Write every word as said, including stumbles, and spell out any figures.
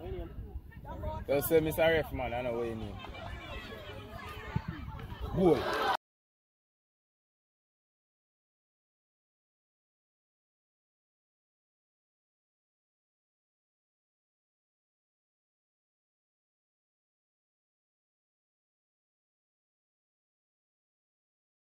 You say Mister Ref, man, I know what you mean. Boy.